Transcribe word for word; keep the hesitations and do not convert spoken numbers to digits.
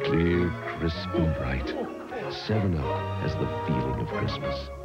Clear, crisp, and bright. Seven Up has the feeling of Christmas.